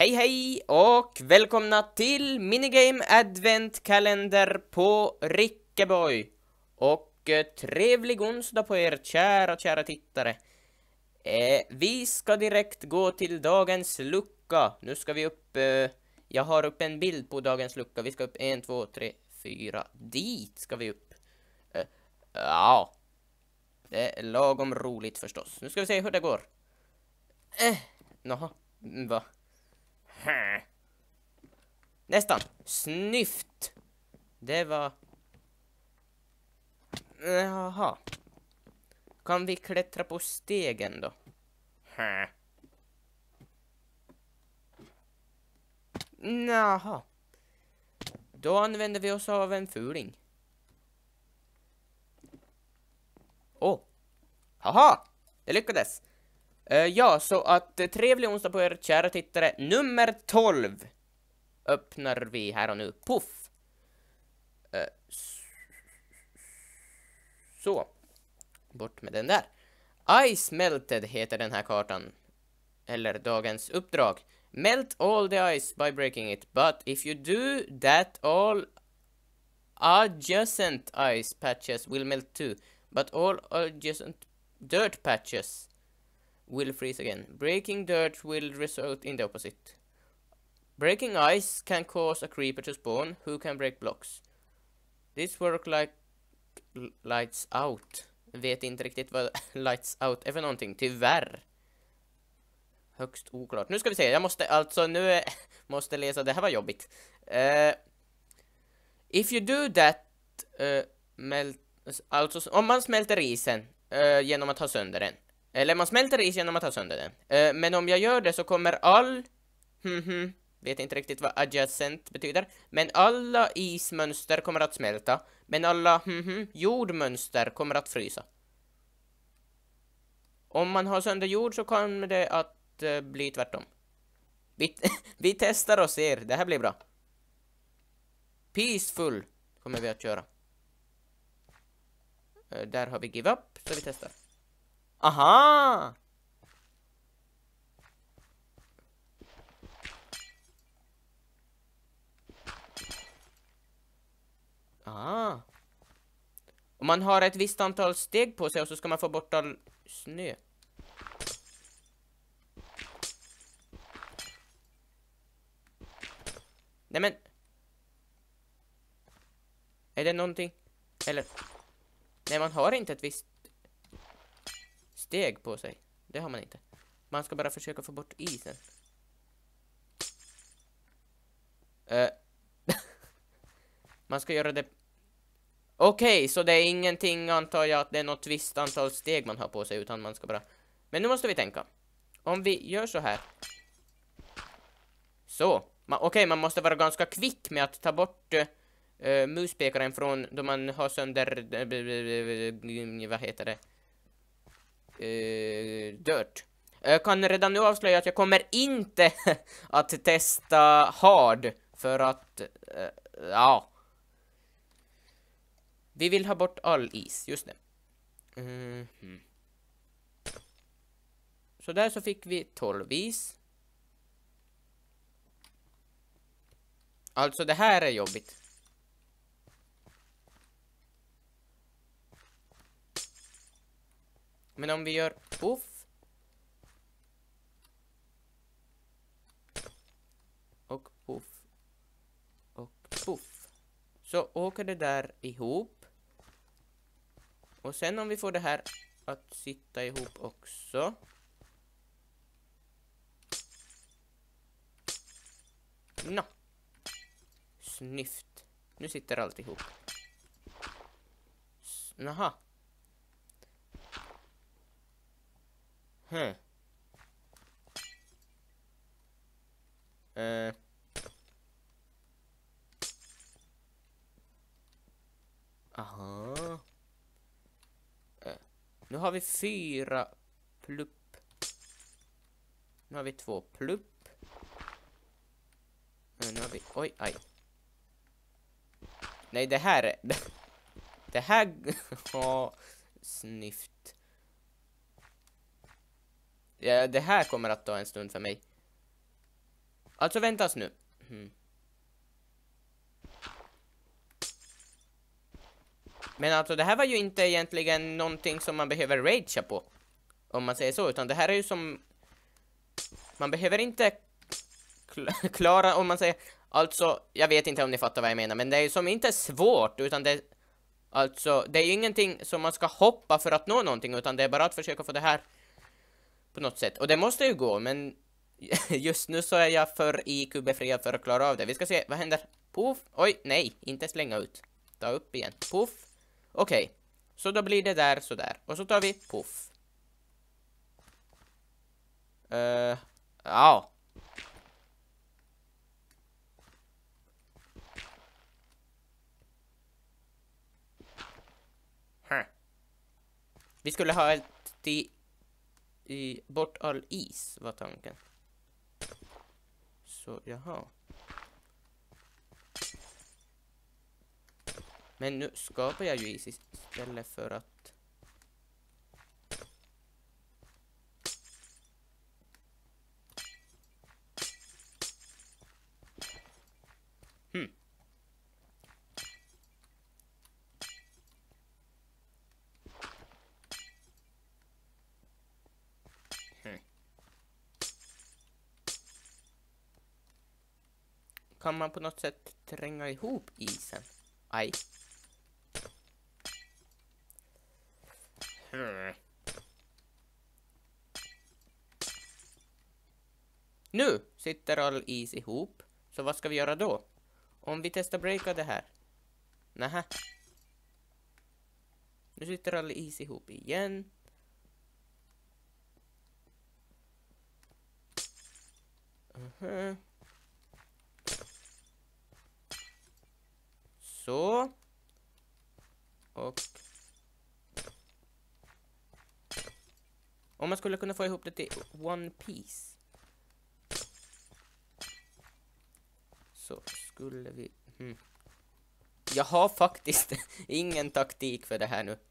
Hej hej och välkomna till Minigame Adventkalender på Rickeboy. Och trevlig onsdag på er kära tittare. Vi ska direkt gå till dagens lucka. Nu ska vi upp, jag har upp en bild på dagens lucka. Vi ska upp 1, 2, 3, 4. Dit ska vi upp. Ja, det är lagom roligt förstås. Nu ska vi se hur det går. Jaha, va? Nästan. Snyft. Det var... Jaha. Kan vi klättra på stegen då? Jaha. Då använder vi oss av en fuling. Åh. Haha. Det lyckades. Ja, så att trevlig onsdag på er kära tittare. Nummer 12 öppnar vi här och nu. Puff. Så. Bort med den där. Ice Melted heter den här kartan. Eller dagens uppdrag. Melt all the ice by breaking it. But if you do that, all adjacent ice patches will melt too. But all adjacent dirt patches will freeze again. Breaking dirt will result in the opposite. Breaking ice can cause a creeper to spawn who can break blocks. This work like lights out. Vet inte riktigt vad lights out är för någonting, tyvärr. Högst oklart. Nu ska vi se, jag måste alltså måste läsa, det här var jobbigt. If you do that, alltså om man smälter isen genom att ha sönder den. Eller man smälter is genom att ha sönder den. Men om jag gör det så kommer all... vet inte riktigt vad adjacent betyder. Men alla ismönster kommer att smälta. Men alla jordmönster kommer att frysa. Om man har sönder jord så kommer det att bli tvärtom. Vi testar och ser. Det här blir bra. Peaceful kommer vi att köra. Där har vi give up, så vi testar. Aha! Ah. Om man har ett visst antal steg på sig och så ska man få bort all snö. Nej men. Är det någonting? Eller? Nej, man har inte ett visst steg på sig. Det har man inte. Man ska bara försöka få bort isen. Man ska göra det... Okej, så det är ingenting, antar jag, att det är något visst antal steg man har på sig, utan man ska bara... Men nu måste vi tänka. Om vi gör så här. Så. Okej, man måste vara ganska kvick med att ta bort muspekaren från då man har sönder... vad heter det? Dirt. Jag kan redan nu avslöja att jag kommer inte att testa hard. För att... ja... Vi vill ha bort all is, just det. Så där så fick vi 12 is. Alltså det här är jobbigt. Men om vi gör puff. Och puff. Och puff. Så åker det där ihop. Och sen om vi får det här att sitta ihop också. Nå. Snyft. Nu sitter allt ihop. Naha. Aha. Nu har vi 4 plupp. Nu har vi 2 plupp. Nu har vi... Oj, aj. Nej, det här är... Det här... Snyft. Ja, det här kommer att ta en stund för mig. Alltså väntas nu. Men alltså det här var ju inte egentligen någonting som man behöver ragea på. Om man säger så, utan det här är ju som... Man behöver inte klara, om man säger... Alltså, jag vet inte om ni fattar vad jag menar, men det är ju som inte svårt, utan det... Alltså, det är ju ingenting som man ska hoppa för att nå någonting, utan det är bara att försöka få det här på något sätt. Och det måste ju gå, men just nu så är jag för IQ-befriad för att klara av det. Vi ska se, vad händer? Puff! Oj, nej, inte slänga ut. Ta upp igen. Puff! Okej, så då blir det där sådär. Och så tar vi puff. Ja. Vi skulle ha ett bort all is, var tanken. Så, jaha. Men nu skapar jag ju is istället för att... Kan man på något sätt tränga ihop isen? Aj. Nu sitter all is ihop. Så vad ska vi göra då? Om vi testar breaka det här. Nähä. Nu sitter all is ihop igen. Så. Och... Om man skulle kunna få ihop det till one piece. Så skulle vi... Jag har faktiskt ingen taktik för det här nu.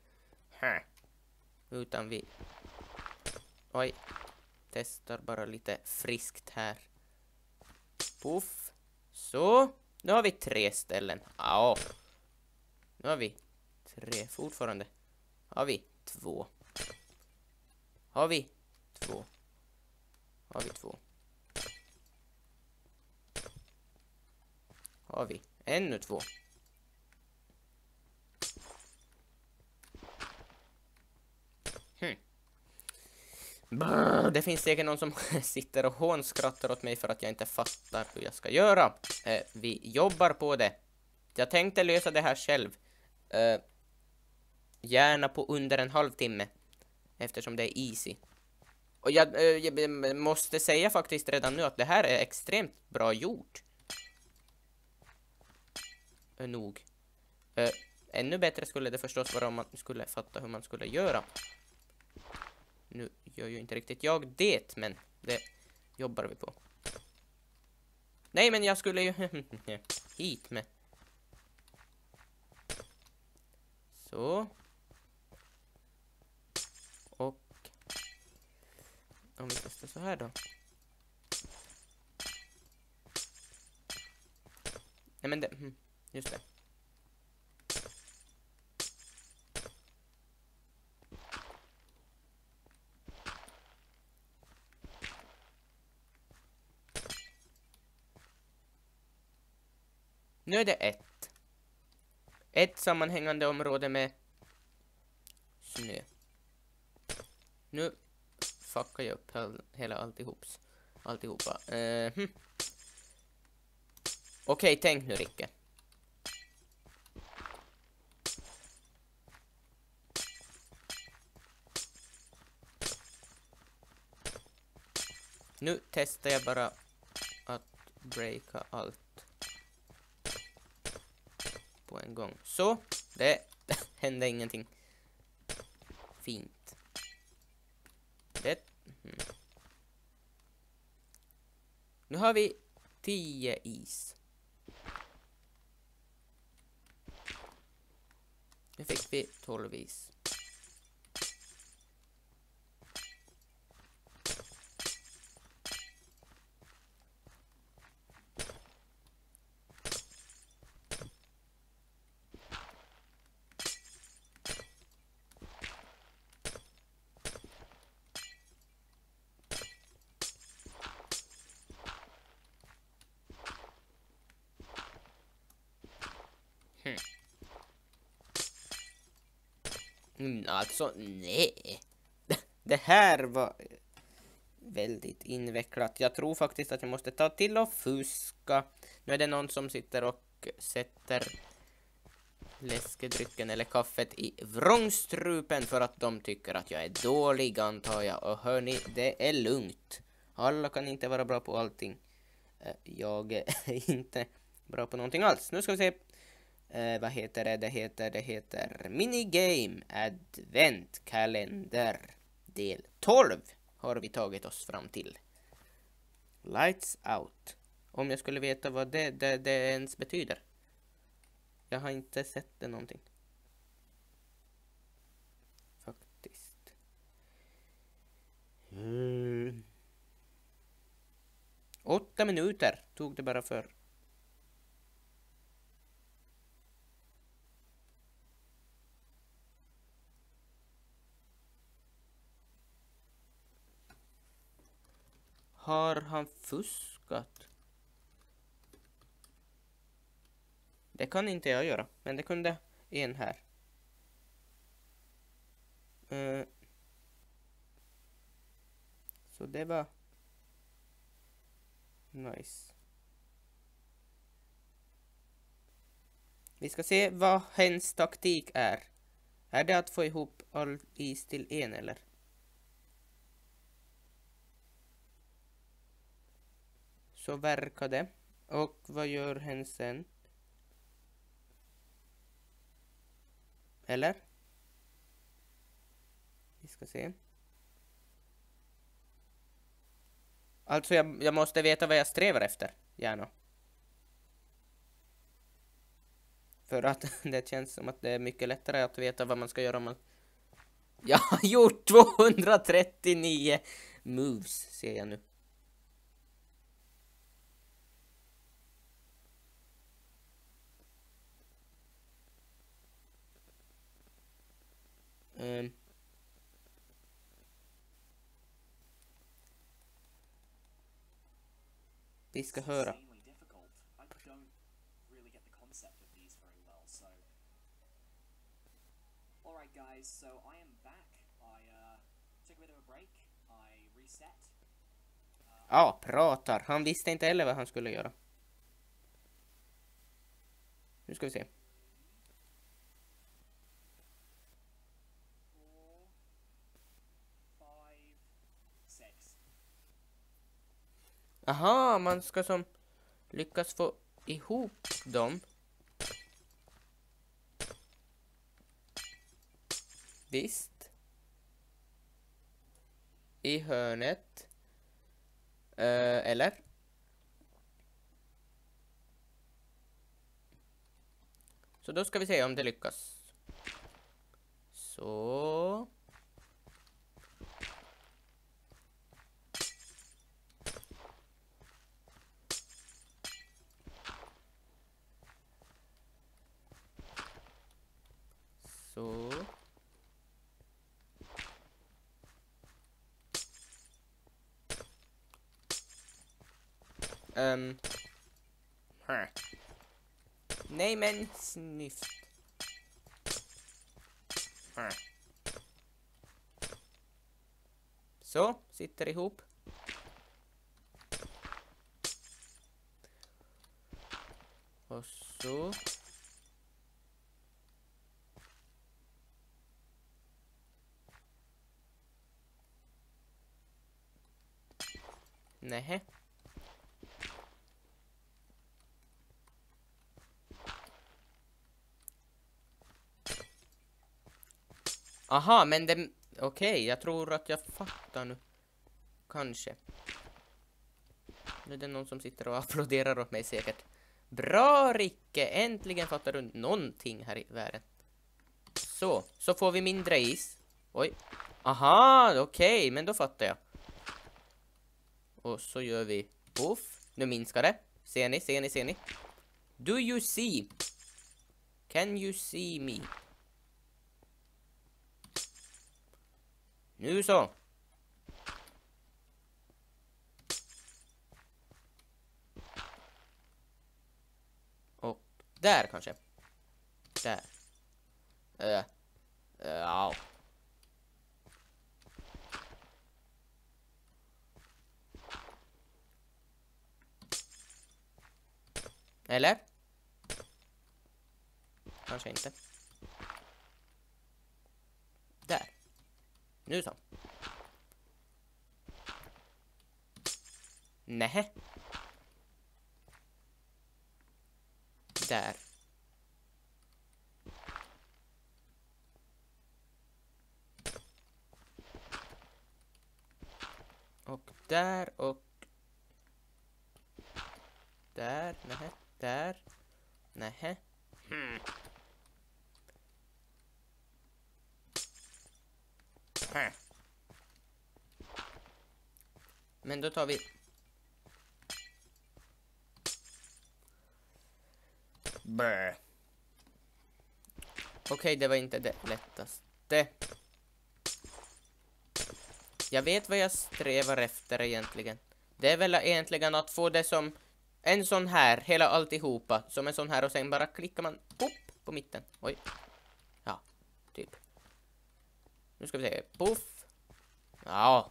Utan vi... Oj. Testar bara lite friskt här. Puff. Så. Nu har vi 3 ställen. Ja. Nu har vi 3 fortfarande. Har vi 2. Har vi 2. Har vi 2. Har vi ännu 2. Det finns säkert någon som sitter och hånskrattar åt mig för att jag inte fattar hur jag ska göra. Vi jobbar på det. Jag tänkte lösa det här själv. Gärna på under en halvtimme. Eftersom det är easy. Och jag måste säga faktiskt redan nu att det här är extremt bra gjort. Nog. Ännu bättre skulle det förstås vara om man skulle fatta hur man skulle göra. Nu gör ju inte riktigt jag det, men det jobbar vi på. Nej, men jag skulle ju hit med. Så. Och om vi testar så här då. Nej, men det, just det. Nu är det ett sammanhängande område med snö. Nu fuckar jag upp hela alltihopa. Okej, tänk nu, Ricke. Nu testar jag bara att breaka allt på en gång. Så, det hände ingenting fint. Det. Nu har vi 10 is. Nu fick vi 12 is. Alltså, nej. Det här var väldigt invecklat. Jag tror faktiskt att jag måste ta till och fuska. Nu är det någon som sitter och sätter läskedrycken eller kaffet i vrångstrupen för att de tycker att jag är dålig, antar jag. Och hörni, det är lugnt. Alla kan inte vara bra på allting. Jag är inte bra på någonting alls. Nu ska vi se. Vad heter det? Det heter Minigame Adventkalender del 12 har vi tagit oss fram till. Lights out. Om jag skulle veta vad det ens betyder. Jag har inte sett det någonting. Faktiskt. 8 minuter tog det bara för. Har han fuskat? Det kan inte jag göra, men det kunde en här. Så det var nice. Vi ska se vad hens taktik är. Är det att få ihop all is till en eller? Så verkar det. Och vad gör hen sen? Eller? Vi ska se. Alltså jag måste veta vad jag strävar efter. Gärna. För att det känns som att det är mycket lättare att veta vad man ska göra om man... Jag har gjort 239 moves, ser jag nu. Vi ska höra. Alright guys, so I am back. I took a bit of a break. I reset. Ja, pratar. Han visste inte heller vad han skulle göra. Nu ska vi se. 4, 5, 6. Aha, man ska som lyckas få ihop dem. Visst. I hörnet. Eller? Så då ska vi se om det lyckas. Så. Så. Här. Nej men snyft. Här. Så, sitter ihop. Och så. Nej. Aha, men det... Okej, jag tror att jag fattar nu. Kanske. Nu är det någon som sitter och applåderar åt mig säkert. Bra, Ricke! Äntligen fattar du någonting här i världen. Så får vi mindre is. Oj. Aha, okej, men då fattar jag. Och så gör vi puff. Nu minskar det. Ser ni? Do you see? Can you see me? Nu så. Och där kanske. Där. Ja. Eller? Kanske inte. Där. Nu så. Nej. Där. Och där och... Där. Nej. Där. Nej. Men då tar vi... Brr. Okej, det var inte det lättaste. Jag vet vad jag strävar efter egentligen. Det är väl egentligen att få det som en sån här, hela alltihopa. Som en sån här och sen bara klickar man pop på mitten. Oj. Ja, typ. Nu ska vi se. Puff. Ja.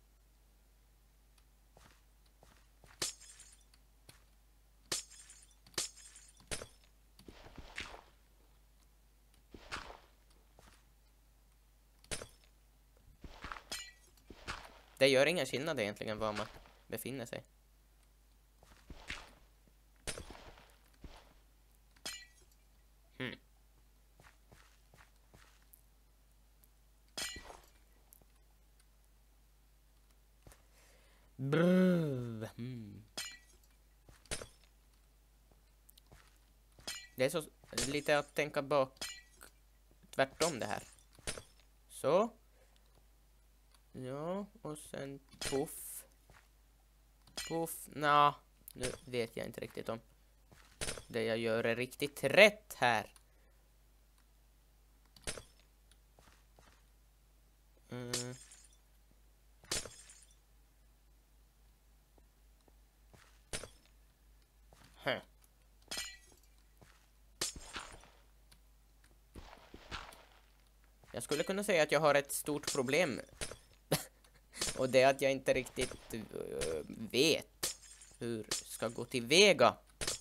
Det gör ingen skillnad egentligen var man befinner sig. Brr. Det är så lite att tänka bak tvärtom det här. Så. Ja, och sen puff. Puff. Nå, nu vet jag inte riktigt om det jag gör är riktigt rätt här. Jag skulle kunna säga att jag har ett stort problem. Och det är att jag inte riktigt vet hur jag ska gå tillväga.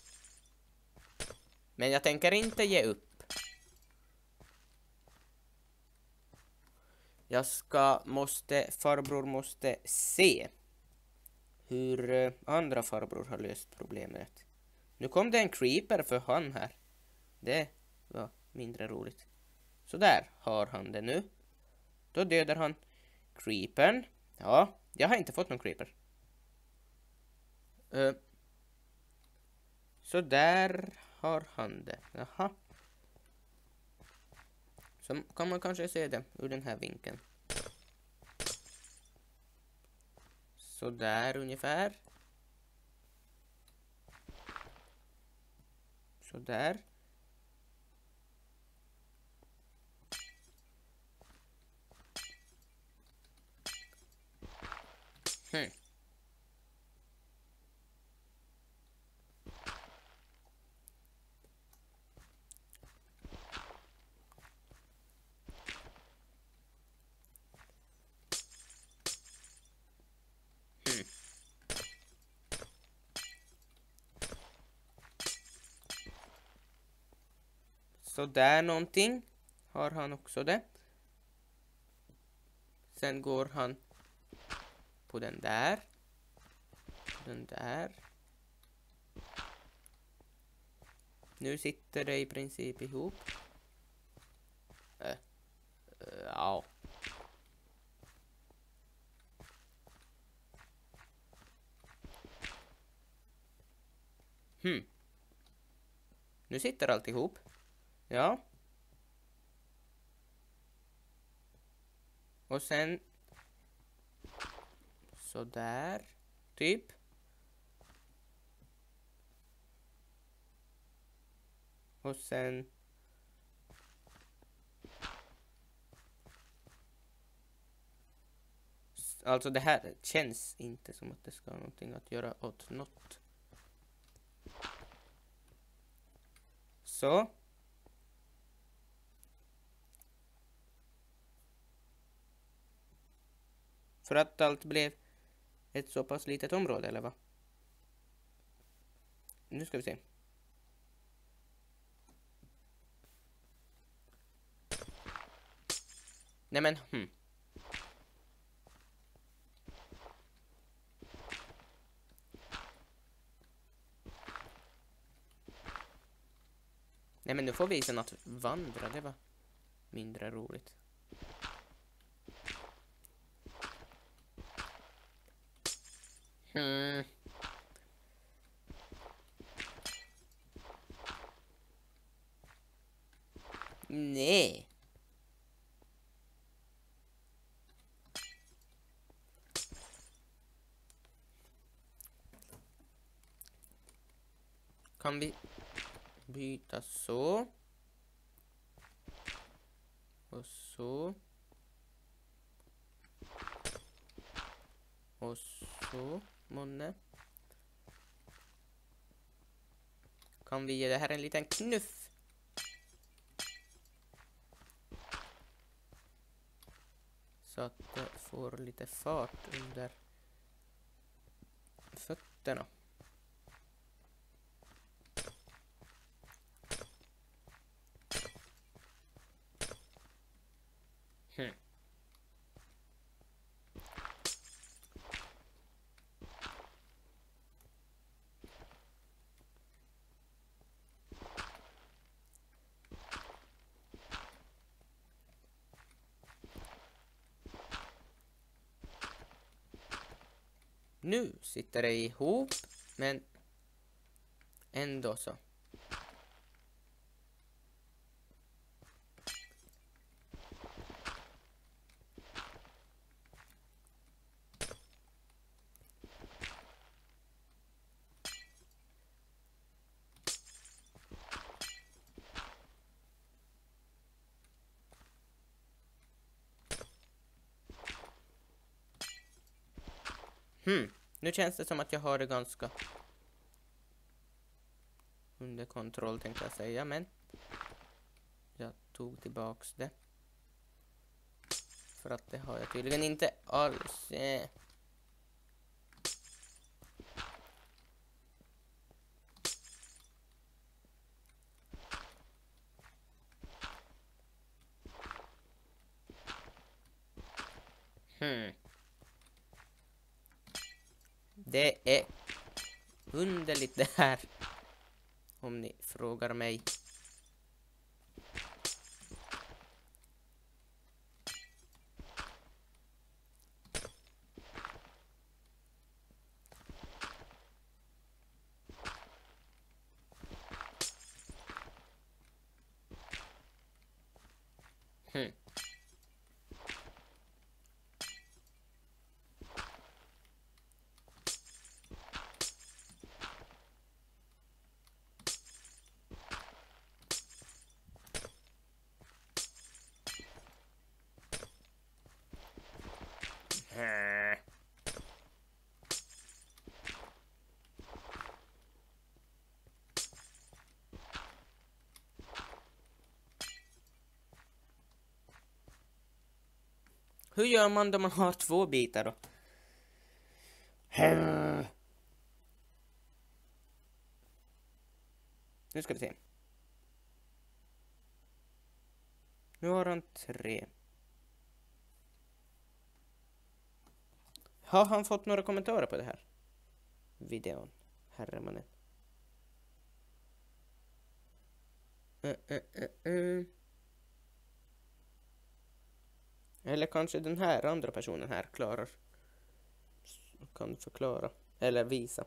Men jag tänker inte ge upp. Farbror måste se hur andra farbror har löst problemet. Nu kom det en creeper för han här. Det var mindre roligt. Så där har han det nu. Då dödar han creepern. Ja, jag har inte fått någon creeper. Så där har han det. Jaha. Så kan man kanske se det ur den här vinkeln. Så där ungefär. Så där. Så där någonting har han också det. Sen går han på den där. Den där. Nu sitter det i princip ihop. Ja. Nu sitter allt ihop. Ja. Och sen så där typ. Och sen alltså det här känns inte som att det ska ha någonting att göra åt något. Så. För att allt blev ett så pass litet område, eller vad? Nu ska vi se. Nej men, Nej men nu får vi isen att vandra, det var mindre roligt. Nej. Kan vi byta så? Och så. Och så, månne. Kan vi ge det här en liten knuff? Så att det får lite fart under fötterna. Nu sitter det ihop, men ändå så. Nu känns det som att jag har det ganska under kontroll, tänkte jag säga, men jag tog tillbaks det. För att det har jag tydligen inte alls. Det är underligt det här, om ni frågar mig. Hur gör man då man har 2 bitar då? Nu ska vi se. Nu har han 3. Har han fått några kommentarer på det här videon, herremannen? Eller kanske den här andra personen här klarar, kan förklara eller visa.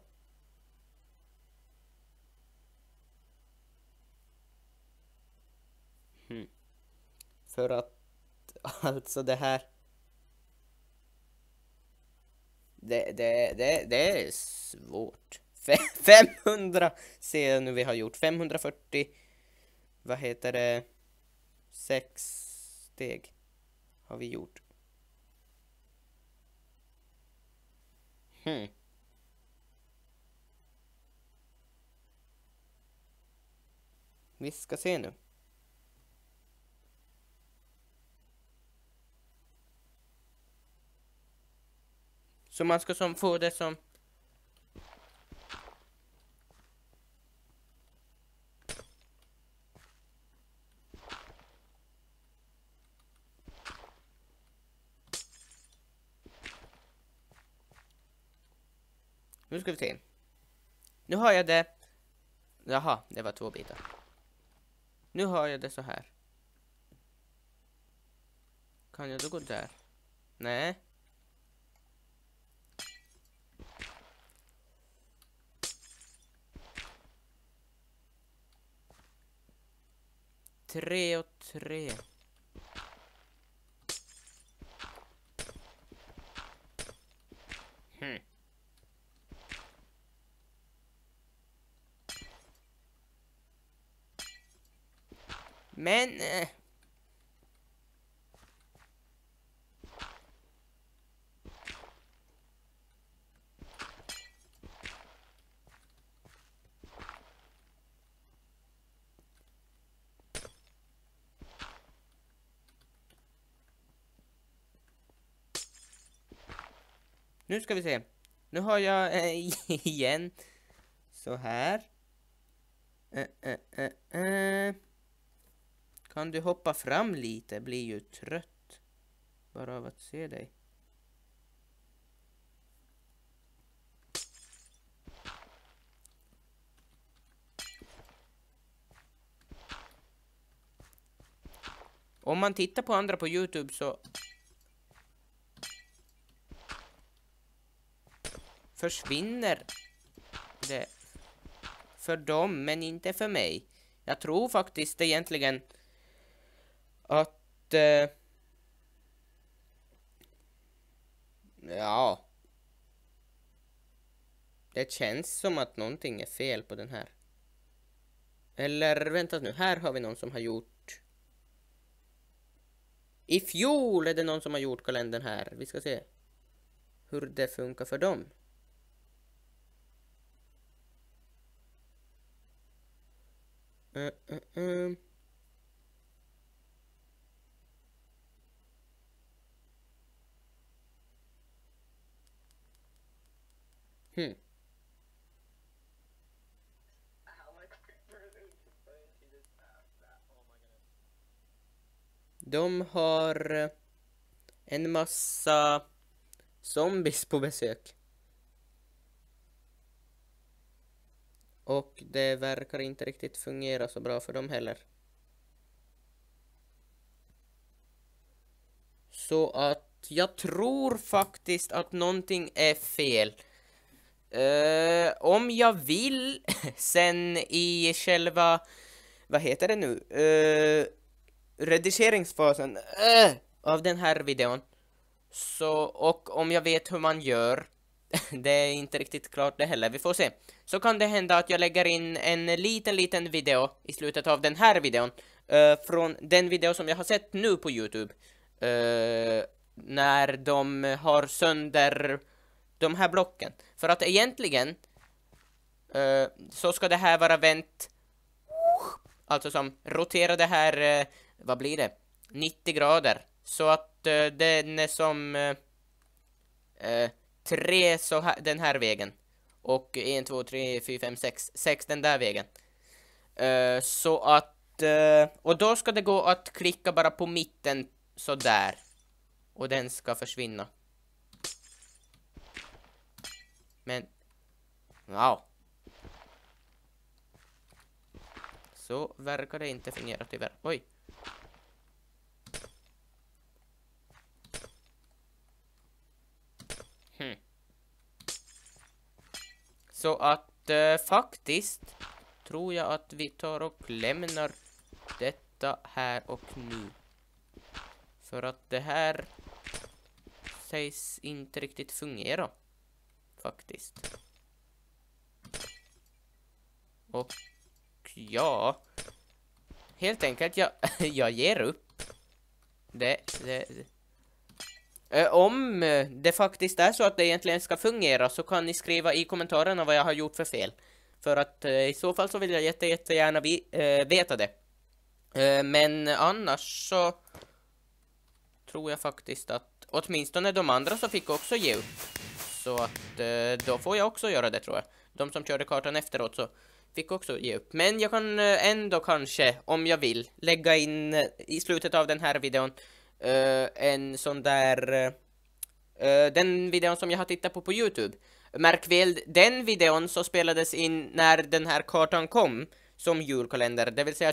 För att alltså det här det är svårt. 500 ser jag nu vi har gjort. 540, vad heter det, 6 steg har vi gjort. Vi ska se nu. Så man ska som få det som... Nu ska vi se. Nu har jag det... Jaha, det var 2 bitar. Nu har jag det så här. Kan jag då gå där? Nej. Tre och 3. Men... Nu ska vi se. Nu har jag igen. Så här. Kan du hoppa fram lite? Blir ju trött bara av att se dig. Om man tittar på andra på YouTube så försvinner det för dem, men inte för mig. Jag tror faktiskt egentligen att ja, det känns som att någonting är fel på den här. Eller vänta nu, här har vi någon som har gjort... I fjol är det någon som har gjort kalendern här. Vi ska se hur det funkar för dem. De har en massa zombies på besök. Och det verkar inte riktigt fungera så bra för dem heller. Så att jag tror faktiskt att någonting är fel. Om jag vill sen i själva, vad heter det nu? Redigeringsfasen av den här videon. Så, och om jag vet hur man gör, det är inte riktigt klart det heller, vi får se. Så kan det hända att jag lägger in en liten video i slutet av den här videon. Från den video som jag har sett nu på YouTube. När de har sönder de här blocken. För att egentligen så ska det här vara vänt, alltså som roterar det här, vad blir det? 90 grader. Så att den är som 3 så här, den här vägen. Och 1, 2, 3, 4, 5, 6 den där vägen. Så att och då ska det gå att klicka bara på mitten så där. Och den ska försvinna. Men wow. Så verkar det inte fungera tyvärr. Oj. Så att faktiskt tror jag att vi tar och lämnar detta här och nu. För att det här sägs inte riktigt fungera. Faktiskt. Och ja, helt enkelt jag ger upp. Om det faktiskt är så att det egentligen ska fungera så kan ni skriva i kommentarerna vad jag har gjort för fel. För att i så fall så vill jag jättegärna veta det. Men annars så tror jag faktiskt att åtminstone de andra så fick också ge upp. Så att då får jag också göra det, tror jag. De som körde kartan efteråt så fick också ge upp. Men jag kan ändå kanske, om jag vill, lägga in i slutet av den här videon en sån där den videon som jag har tittat på YouTube. Märk väl, den videon så spelades in när den här kartan kom som julkalender, det vill säga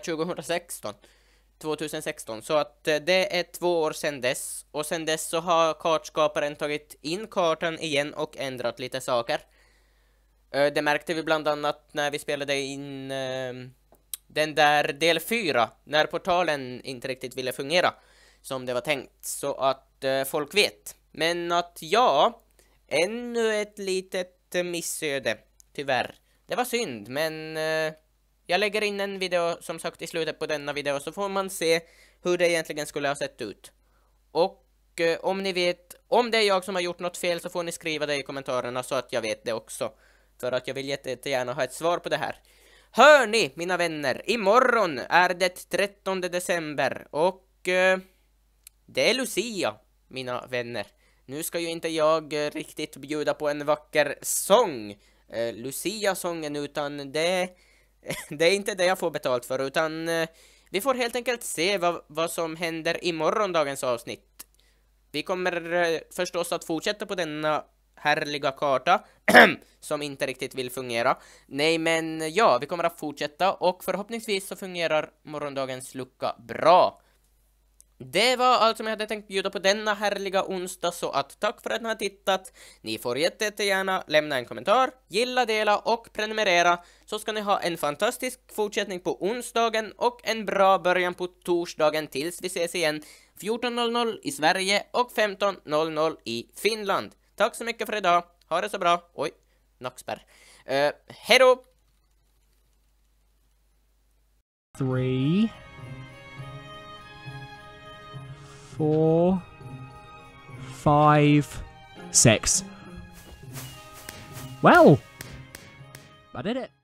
2016. Så att det är 2 år sedan dess. Och sedan dess så har kartskaparen tagit in kartan igen och ändrat lite saker. Det märkte vi bland annat när vi spelade in den där del 4, när portalen inte riktigt ville fungera som det var tänkt, så att folk vet. Men att ännu ett litet missöde, tyvärr. Det var synd, men jag lägger in en video som sagt i slutet på denna video, så får man se hur det egentligen skulle ha sett ut. Och om ni vet, om det är jag som har gjort något fel, så får ni skriva det i kommentarerna så att jag vet det också. För att jag vill jättegärna ha ett svar på det här. Hör ni, mina vänner, imorgon är det 13 december och det är Lucia, mina vänner. Nu ska ju inte jag riktigt bjuda på en vacker sång, Lucia-sången, utan det är inte det jag får betalt för, utan vi får helt enkelt se vad som händer i morgondagens avsnitt. Vi kommer förstås att fortsätta på denna härliga karta som inte riktigt vill fungera. Nej, men ja, vi kommer att fortsätta och förhoppningsvis så fungerar morgondagens lucka bra. Det var allt som jag hade tänkt bjuda på denna härliga onsdag, så att tack för att ni har tittat. Ni får jättegärna lämna en kommentar, gilla, dela och prenumerera, så ska ni ha en fantastisk fortsättning på onsdagen och en bra början på torsdagen tills vi ses igen 14:00 i Sverige och 15:00 i Finland. Tack så mycket för idag. Ha det så bra. Oj, nackspärr. Hej då! 3, 4, 5, 6. Well, I did it.